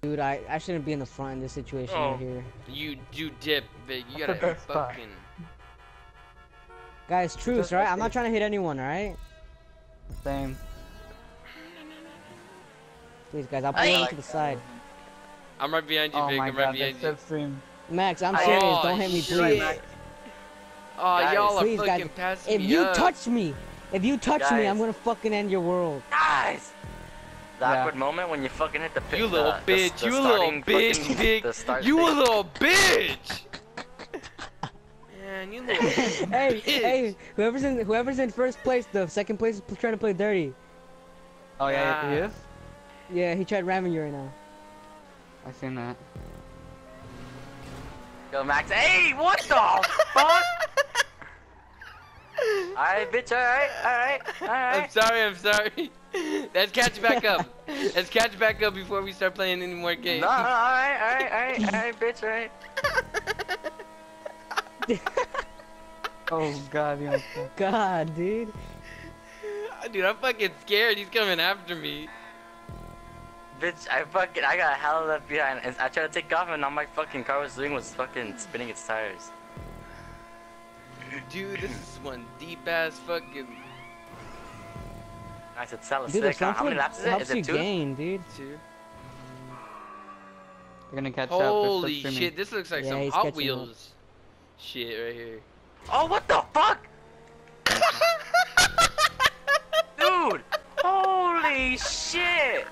Dude, I shouldn't be in the front in this situation right here. You dip, Vic. You That's the gotta best spot. fucking. Guys, truce, right? I'm not trying to hit anyone, alright? Same. Please, guys, I'll pull over to the side. I'm right behind you, Oh Vic. my I'm right god, behind that's you. so stream. Max, I'm serious. Oh, Don't hit me, shit. please. Oh, y'all are Please, guys, fucking passing If me you up. touch me, if you touch me, Guys. I'm gonna fucking end your world. Guys! The Yeah. awkward moment when you fucking hit the pit. You little bitch. You little bitch, Vic. You a little bitch. Man, you little Hey, bitch. hey, whoever's in first place, the second place is trying to play dirty. Oh yeah, Ah. he is? Yeah, he tried ramming you right now. I seen that. Go, Max. Hey, what the fuck? Alright, bitch, alright. I'm sorry. Let's catch back up. Let's catch back up before we start playing any more games. No, alright, bitch, alright. Oh god, you know. God, dude. Dude, I'm fucking scared. He's coming after me. Bitch, I got hella left behind. And I tried to take off, and all my fucking car was doing was fucking spinning its tires. Dude, this is one deep ass fucking I said, Sal, Dude, the sick, huh? front How many foot laps is it? helps Is it you 2? gain, dude. two. You're gonna catch Holy up. They're still shit, this looks like Yeah, some he's Hot catching Wheels shit right here. Oh, what the fuck? Dude! Holy shit!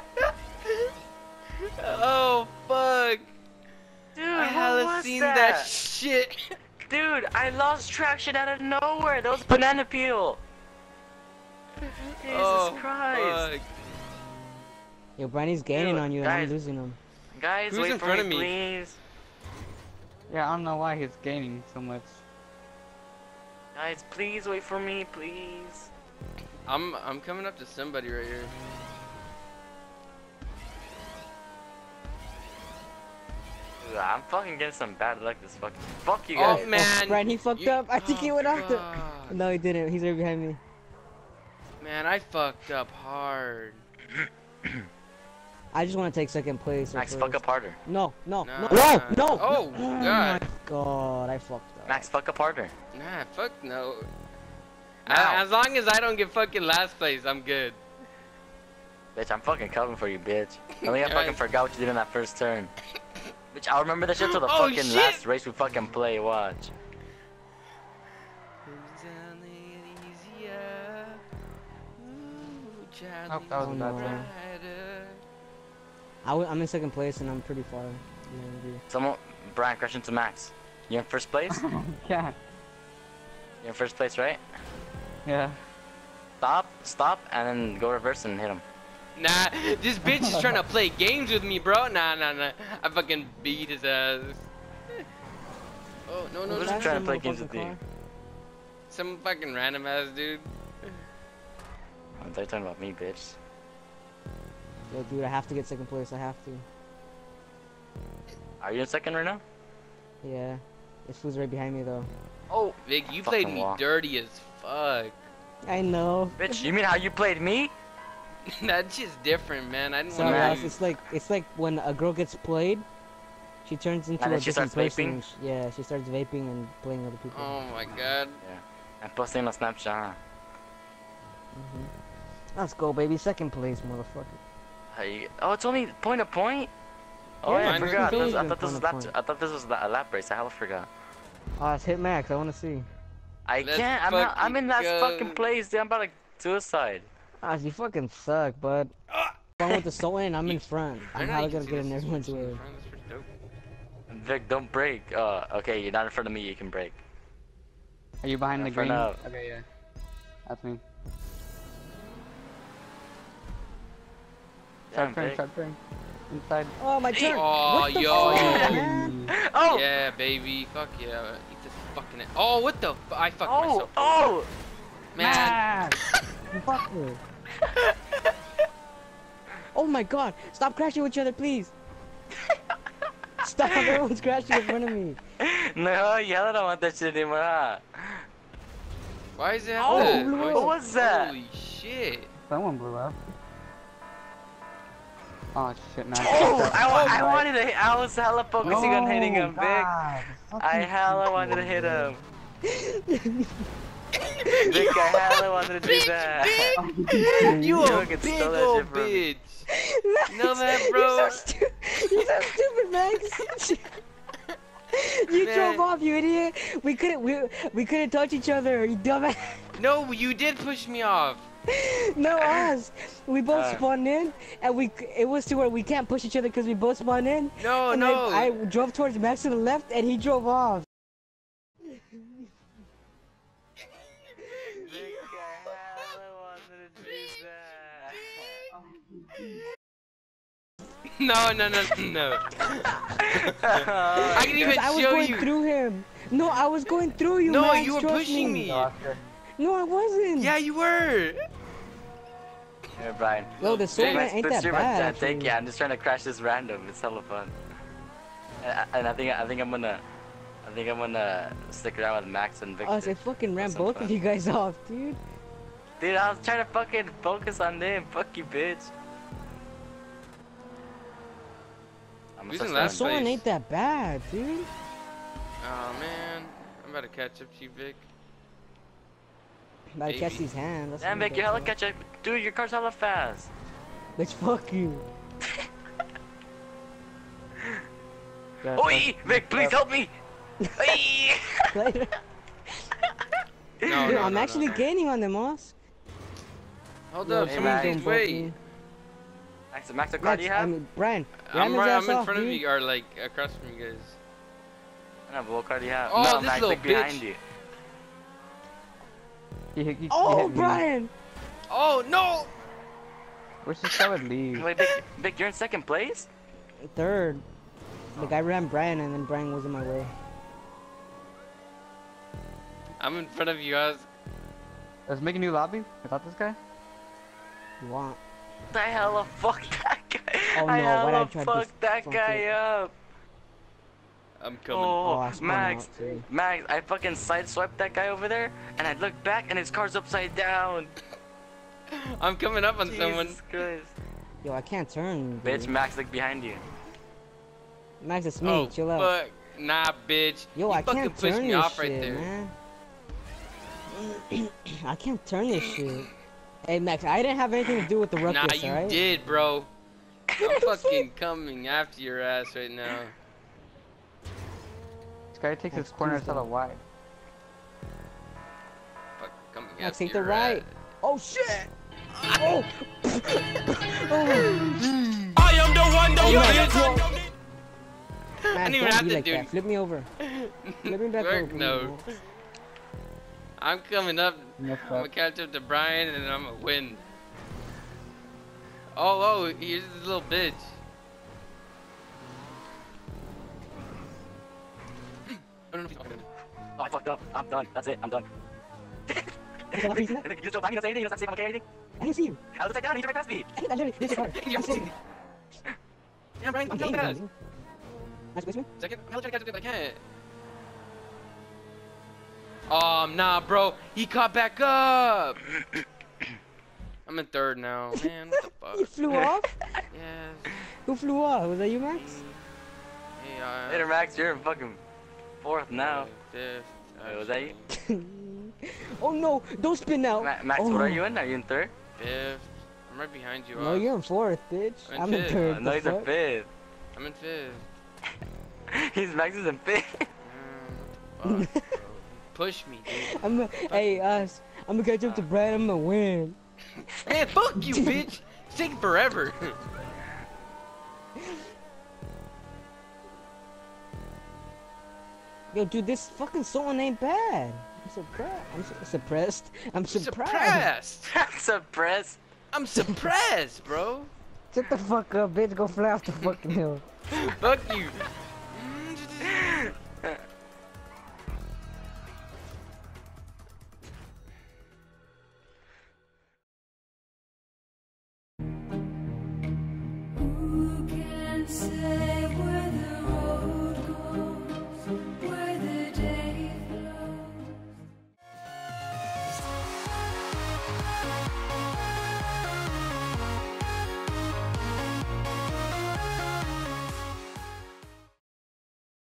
Oh fuck! Dude, I what haven't was seen that? that shit. Dude, I lost traction out of nowhere. That was banana peel. Jesus Oh Christ. fuck! Yo, Brandy's gaining Dude, on you and guys. I'm losing him. Guys, Who's wait in for front me, of me? please. Yeah, I don't know why he's gaining so much. Guys, please wait for me, please. I'm coming up to somebody right here. Dude, I'm fucking getting some bad luck this fucking. Fuck you guys. Oh man! Brian, he fucked up. I think he went after. fuck. No, he didn't. He's right behind me. Man, I fucked up hard. I just want to take second place. or Max, first. fuck up harder. No, no, Nah. no, no, no. Oh god. my God, I fucked up. Max, fuck up harder. Nah, fuck no. Now. As long as I don't get fucking last place, I'm good. Bitch, I'm fucking coming for you, bitch. I think I Guys. fucking forgot what you did in that first turn. Bitch, I'll remember that shit till the Oh, fucking shit. last race we fucking play. Watch. Oh, that was a bad no. turn. I'm in second place and I'm pretty far behind you. Someone, Brian, crash into Max. You're in first place? Yeah. You're in first place, right? Yeah. Stop, and then go reverse and hit him. Nah, this bitch is trying to play games with me, bro. Nah. I fucking beat his ass. Oh, no. Who's Crash trying to that play games with motherfucking you? car. Some fucking random ass dude. Oh, they're talking about me, bitch. Yo, dude, I have to get second place. I have to. Are you in second right now? Yeah. This fool's right behind me though. Oh, Vic, you Fucking played me walk. dirty as fuck. I know. bitch, you mean how you played me? That's just different, man. I didn't Sorry, want guys. to. It's like when a girl gets played, she turns into And a then she different starts person. vaping? and yeah, she starts vaping and playing other people. Oh my god. I'm posting on Snapchat, huh? Let's go, baby. Second place, motherfucker. Oh, it's only point to point? Oh, Yeah, yeah, I it's forgot. really I good thought this was point to lap. I thought this was a lap race. I hella forgot. Oh, it's hit Max. I want to see. I Let's can't. I'm fucking in that go. fucking place, dude. I'm about to suicide. Ah, you fucking suck, bud. I'm with the Sultan and I'm in front. I I'm know how you gonna can get see in this everyone's switch in way. the front, that's pretty dope. Vic, don't break. Okay, you're not in front of me. You can break. Are you behind Yeah, the for green? now. Okay, yeah. That's me. Damn, Sharp turn, Vic. sharp turn. Inside. Oh, my turn. Oh, What the yo. fuck, man? Oh! Yeah, baby. Fuck yeah. Eat this fucking. Oh, what the? I fucked Oh! myself. Oh! Man. You fucker. Oh my god. Stop crashing with each other, please. Stop. Everyone's crashing in front of me. No, yeah, I don't want that shit anymore. Why is it? Oh, that? what Why is- was that? Holy shit. Someone blew up. Oh shit, man. Oh, I wanted to hit, I was hella focusing on hitting him, Vic. God, I hella wanted to hit him. Vic, I hella wanted to do that. You You a fucking big stole that old shit from me. bitch. You know that, bro? You're so stupid, Max. You Man. drove off, you idiot. We couldn't touch each other, you dumbass. No, you did push me off. No, us. We both spawned in, and it was to where we can't push each other because we both spawned in. No, And no. then I drove towards Max to the left, and he drove off. Vic, I hella wanted to do that. No. I can even I was show going you. through him. No, I was going through you, No, Max, you were trust pushing me. No, I wasn't. Yeah, you were. Here, Brian. Yo, the sword Max, ain't put that your bad. take actually. yeah, I'm just trying to crash this random. It's hella fun. And I think I'm gonna stick around with Max and Victor. I fucking ran Have some both fun. of you guys off, dude. Dude, I was trying to fucking focus on them. Fuck you, bitch. I'm Who's gonna in The last start sword place? ain't that bad, dude. Oh man, I'm about to catch up to you, Vic. Gotta catch Maybe. these hands. That's Damn, what Vic, you're hella catch up. Dude, your car's hella fast. Bitch, fuck you. Oi! Vic, please help me! Oi! Later. No, Dude, no, I'm no, actually no. gaining on them, Moss. Hold Yo, up, Hey, someone Max. please don't wait. Max, what car do you have? Brian, I'm ram his ass in off, front of dude. you, or like across from you guys. I don't know, what car do you have? Oh, no, this Max, little Vic behind bitch. you. He Oh, hit me. Brian! Oh no! Wish this guy would leave. Wait, Vic, you're in second place? Third. The guy ran Brian, and then Brian was in my way. I'm in front of you guys. Let's make a new lobby without this guy. You want? The hella fuck that guy. Oh, I no, why'd I hella try to fuck that fuck guy it? up. I'm coming. Oh, I spun Max, out, too. Max, I fucking sideswiped that guy over there, and I looked back, and his car's upside down. I'm coming up on someone. Jesus Christ. Yo, I can't turn. Bitch, Dude. Max, look behind you. Max, it's me. Oh, Chill out. fuck. Nah, bitch. Yo, you I fucking can't pushed turn me this off shit, right there. man. I can't turn this shit. Hey, Max, I didn't have anything to do with the ruckus, Nah, you alright? did, bro. I'm fucking coming after your ass right now. This guy takes his Max, corners please hella don't. wide. Fuck, coming Max, after take the your right. ass. Oh, shit! Oh! oh. I am the one that Oh, you Max, did. yo. I Man, didn't even don't have be to, like dude. that. Flip me over. Flip me back Work, over. no. I'm coming up. Messed I'm gonna up. catch up to Brian and I'm gonna win. Oh, here's this little bitch. I don't know if he's Oh, I fucked up. I'm done. That's it. I'm done. You just don't find me, don't say anything. You don't say anything. I didn't see you. I was upside down. You right past me. I literally, this is hard. You're I'm sitting. Yeah, Brian, I'm I'm getting coming it. fast. Nice basement. Second, I'm trying to catch up if I can. Nah, bro. He caught back up. I'm in third now. Man, what the You fuck? flew off? Yes. Who flew off? Was that you, Max? Hey, Later, Max. You're in fucking fourth now. Fifth. Wait, was that you? Oh no! Don't spin out. Max, oh. what are you in? Are you in third? Fifth. I'm right behind you. No, Oz. you're in fourth, bitch. I'm in I'm in fifth. third. No, the he's in fuck? fifth. I'm in fifth. Max is in fifth. What the fuck, bro? Push me, dude. Hey, us. I'm gonna catch up to Brad. I'm gonna win. Man, fuck you, bitch. It's taking forever. Yo, dude, this fucking song ain't bad. I'm surprised. Suppressed. I'm surprised. Suppressed. I'm suppressed. I'm suppressed, bro. Shut the fuck up, bitch. Go fly off the fucking hill. Fuck you.